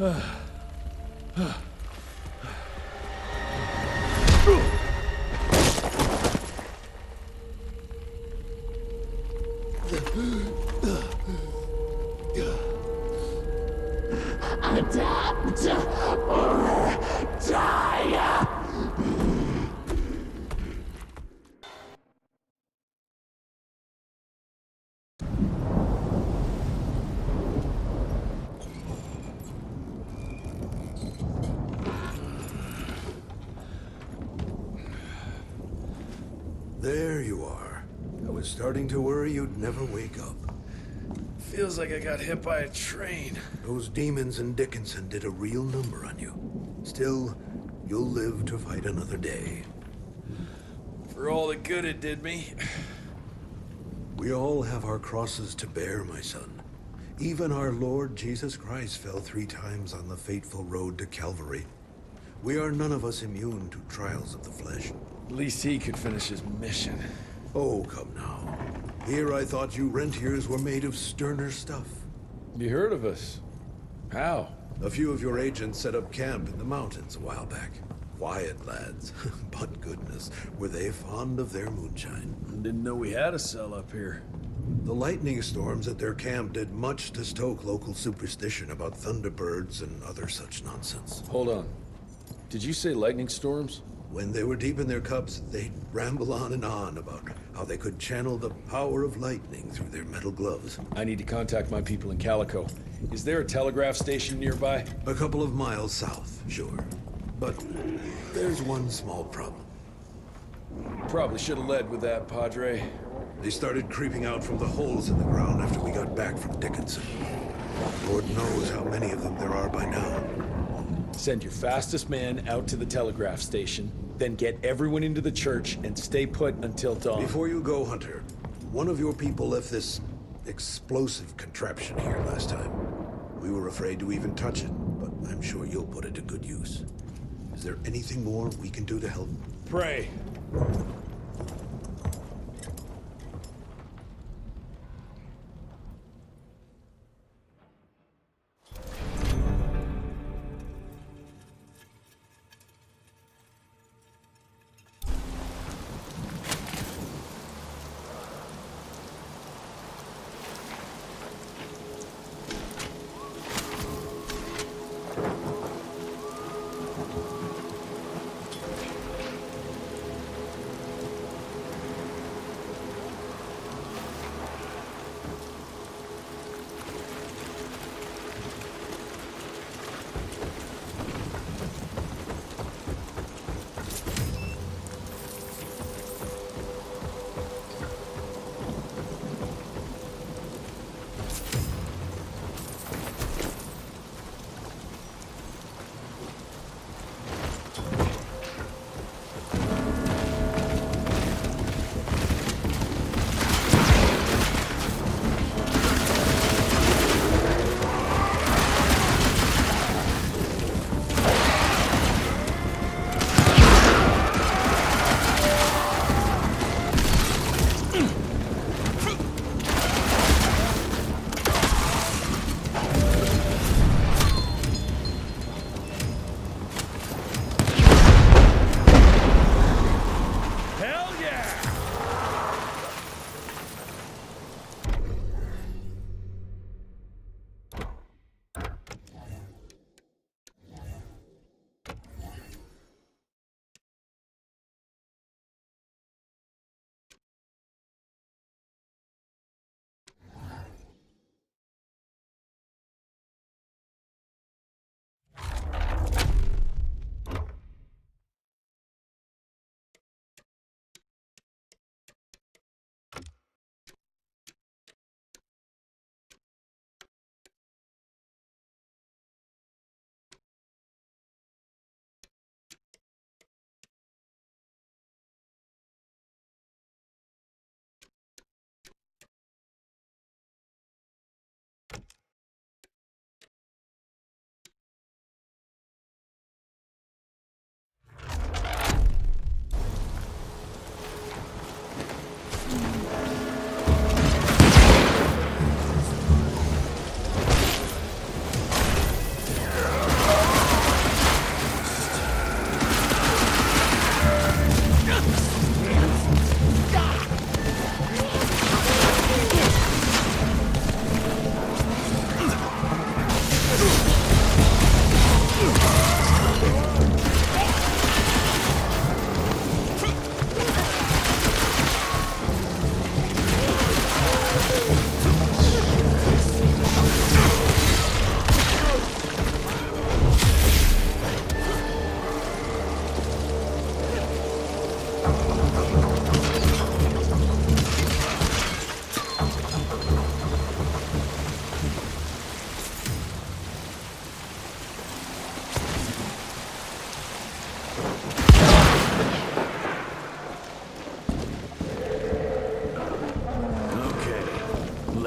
Adapt or die! There you are. I was starting to worry you'd never wake up. Feels like I got hit by a train. Those demons in Dickinson did a real number on you. Still, you'll live to fight another day. For all the good it did me. We all have our crosses to bear, my son. Even our Lord Jesus Christ fell 3 times on the fateful road to Calvary. We are none of us immune to trials of the flesh. At least he could finish his mission. Oh, come now. Here I thought you Rentiers were made of sterner stuff. You heard of us? How? A few of your agents set up camp in the mountains a while back. Quiet lads, but goodness, were they fond of their moonshine. Didn't know we had a cell up here. The lightning storms at their camp did much to stoke local superstition about thunderbirds and other such nonsense. Hold on. Did you say lightning storms? When they were deep in their cups, they'd ramble on and on about how they could channel the power of lightning through their metal gloves. I need to contact my people in Calico. Is there a telegraph station nearby? A couple of miles south, sure. But there's one small problem. Probably should have led with that, Padre. They started creeping out from the holes in the ground after we got back from Dickinson. Lord knows how many of them there are by now. Send your fastest man out to the telegraph station, then get everyone into the church and stay put until dawn. Before you go, Hunter, one of your people left this explosive contraption here last time. We were afraid to even touch it, but I'm sure you'll put it to good use. Is there anything more we can do to help? Pray.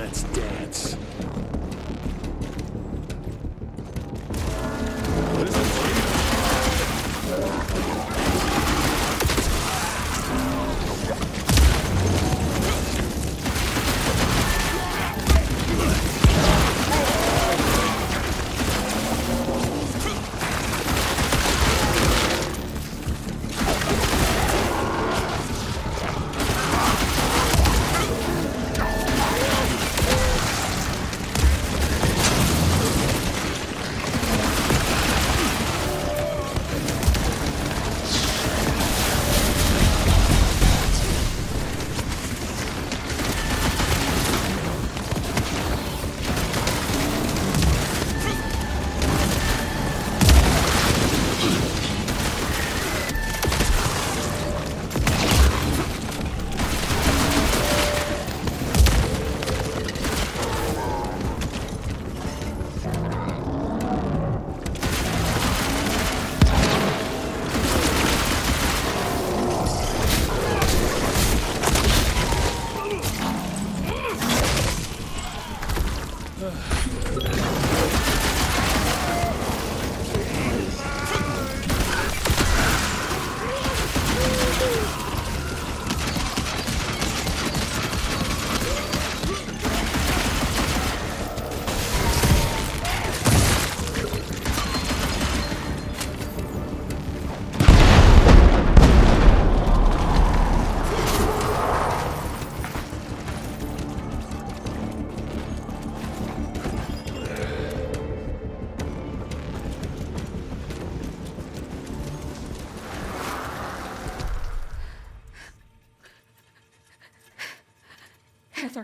Let's dance. Heather.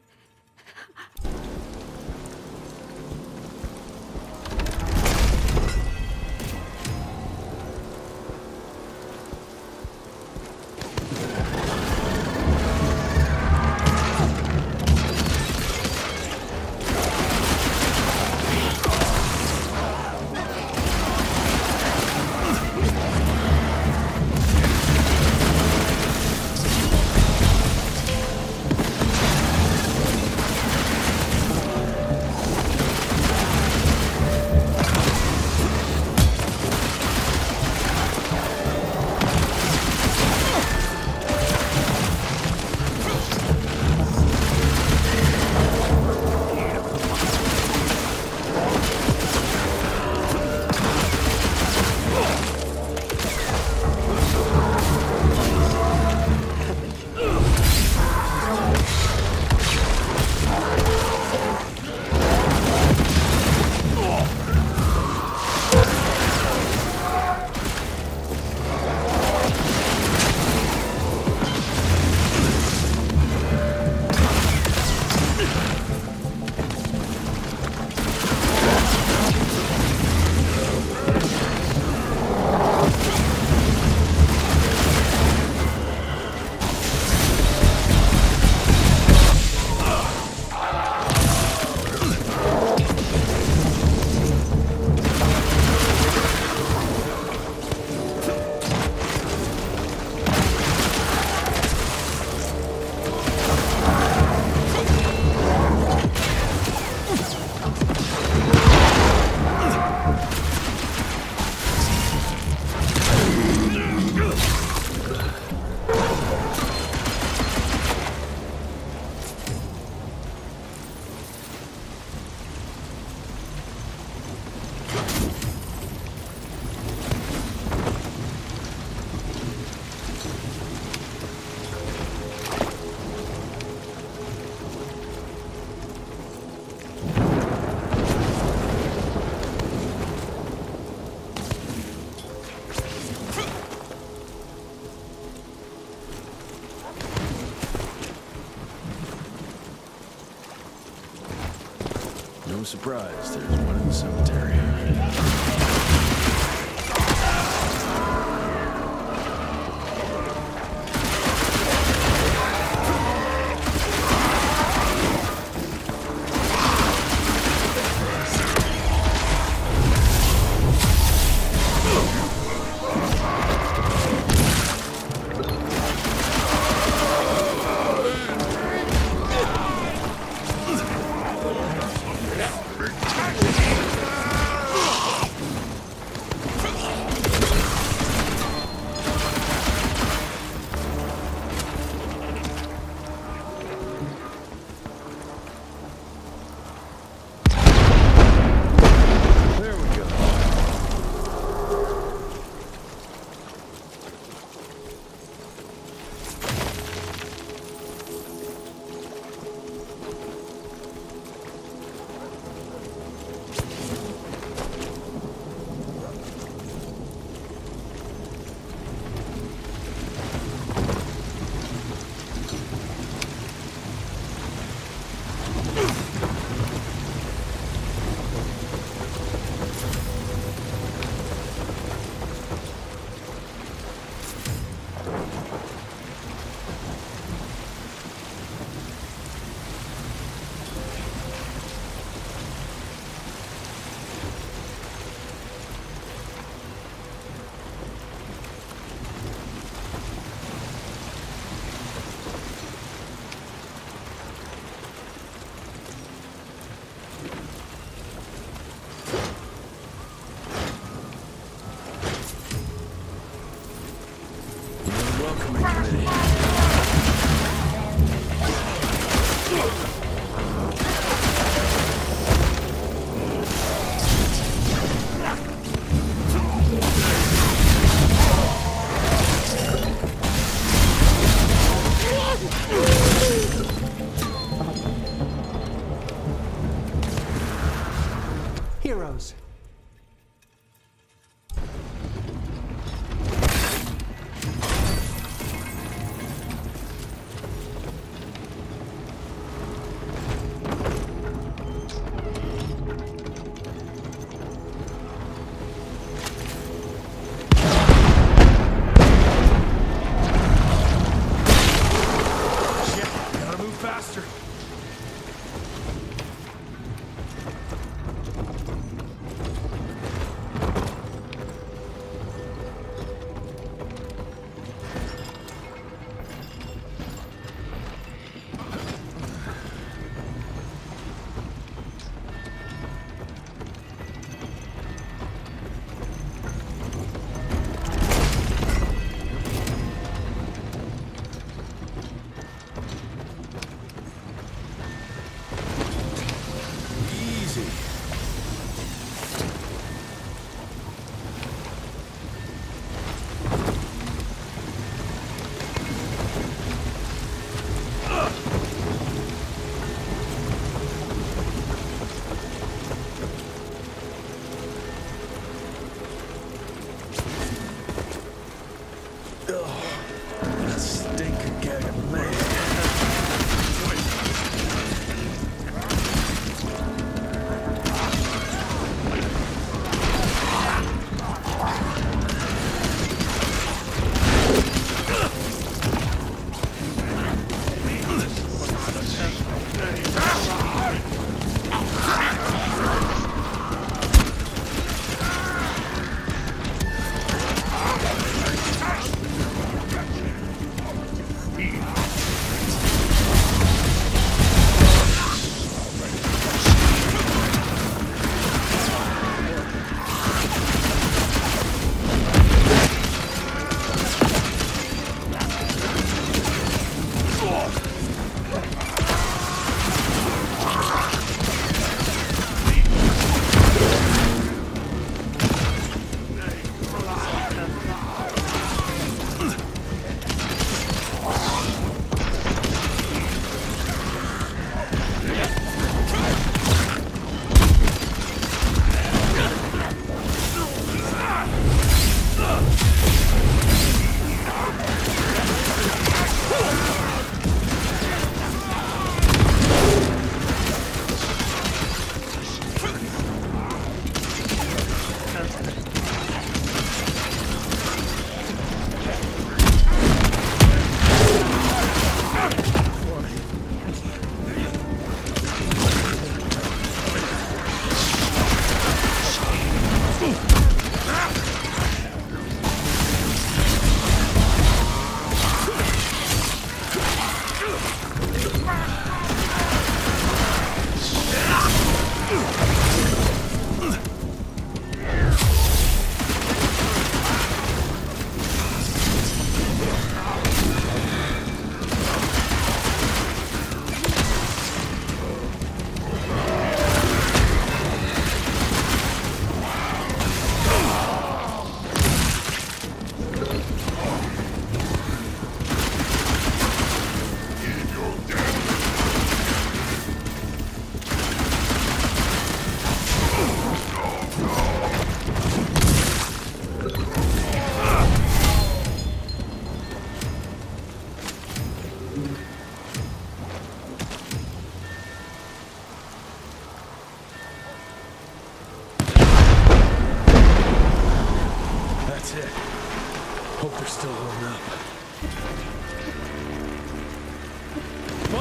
No surprise, there's one in the cemetery.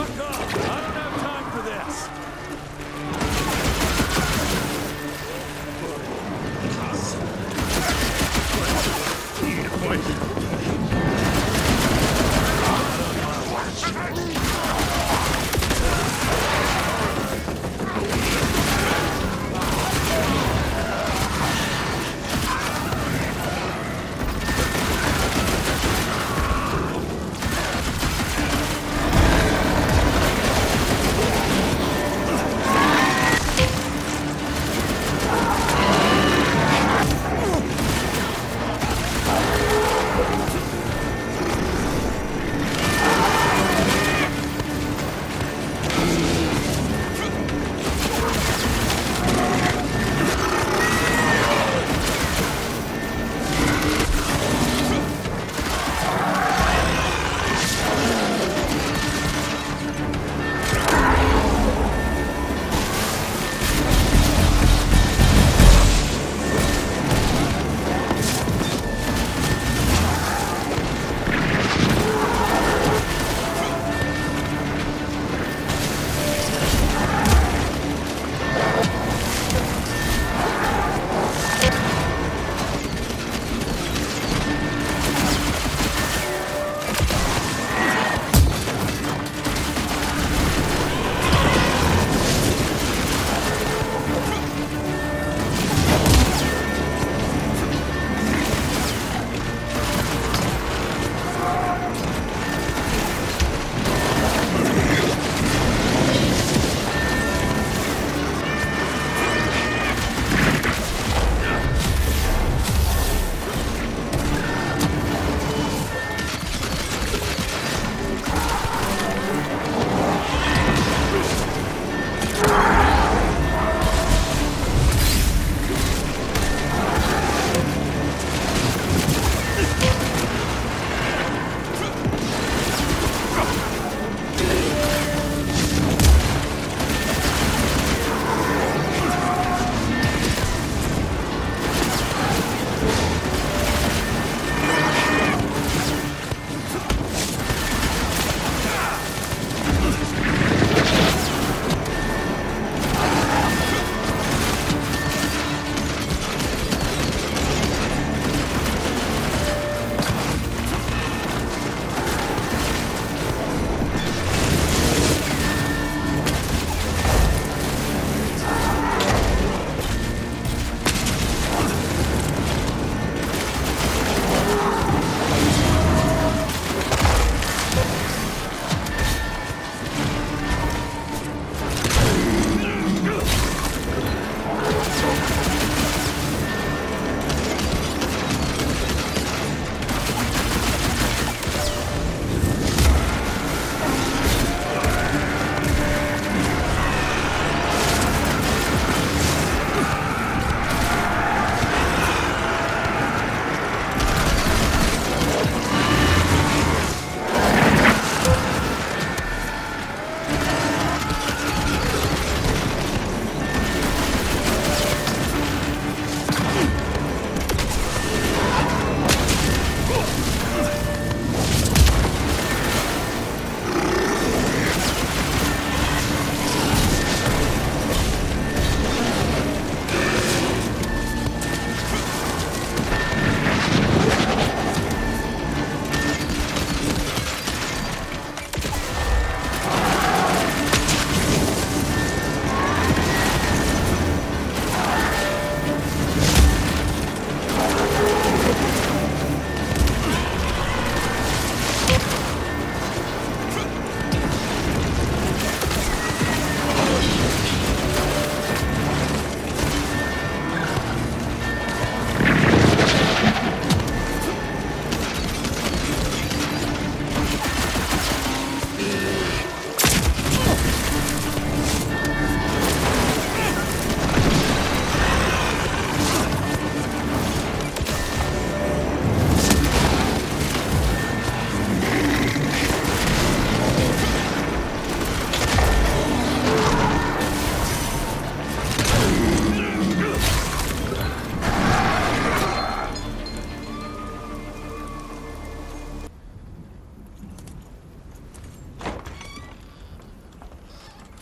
Fuck off! I don't have time for this!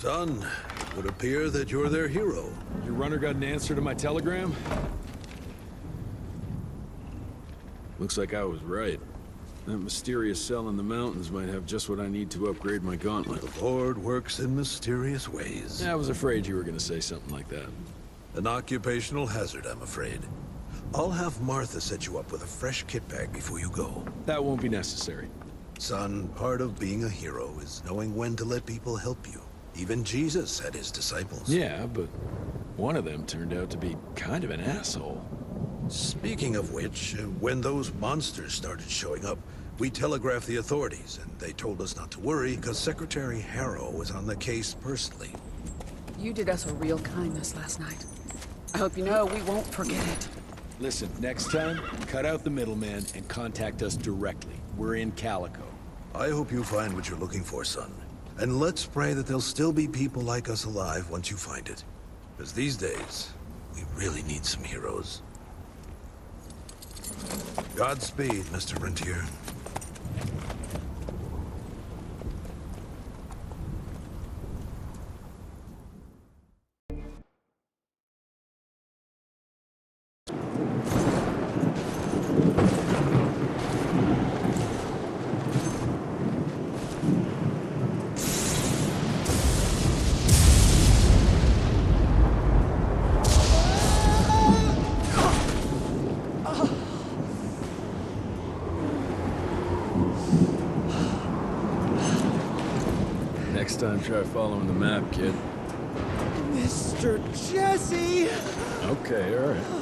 Son, it would appear that you're their hero. Your runner got an answer to my telegram? Looks like I was right. That mysterious cell in the mountains might have just what I need to upgrade my gauntlet. The Lord works in mysterious ways. I was afraid you were gonna say something like that. An occupational hazard, I'm afraid. I'll have Martha set you up with a fresh kit bag before you go. That won't be necessary. Son, part of being a hero is knowing when to let people help you. Even Jesus had his disciples. Yeah, but one of them turned out to be kind of an asshole. Speaking of which, when those monsters started showing up, we telegraphed the authorities, and they told us not to worry because Secretary Harrow was on the case personally. You did us a real kindness last night. I hope you know we won't forget it. Listen, next time, cut out the middleman and contact us directly. We're in Calico. I hope you find what you're looking for, son. And let's pray that there'll still be people like us alive once you find it. Because these days, we really need some heroes. Godspeed, Mr. Rentier. Next time, try following the map, kid. Mr. Jesse! Okay, all right.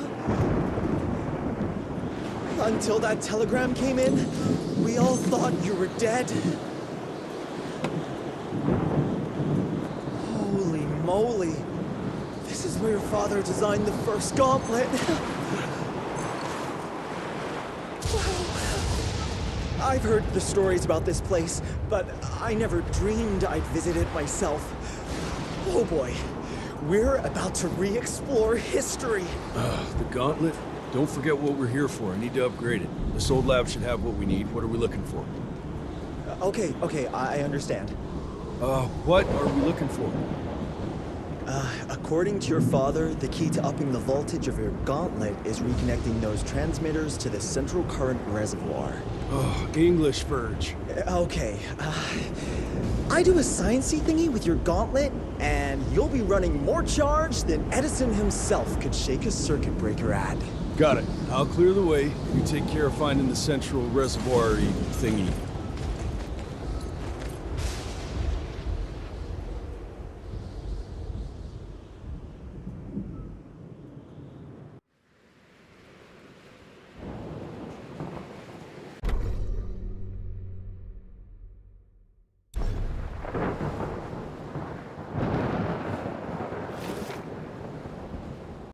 Until that telegram came in, we all thought you were dead. Holy moly. This is where your father designed the first gauntlet. I've heard the stories about this place, but I never dreamed I'd visit it myself. Oh boy, we're about to re-explore history. The gauntlet? Don't forget what we're here for. I need to upgrade it. This old lab should have what we need. What are we looking for? Okay, I understand. What are we looking for? According to your father, the key to upping the voltage of your gauntlet is reconnecting those transmitters to the central current reservoir. Oh, English Verge. Okay, I do a sciencey thingy with your gauntlet, and you'll be running more charge than Edison himself could shake a circuit breaker at. Got it. I'll clear the way. You take care of finding the central reservoir-y thingy.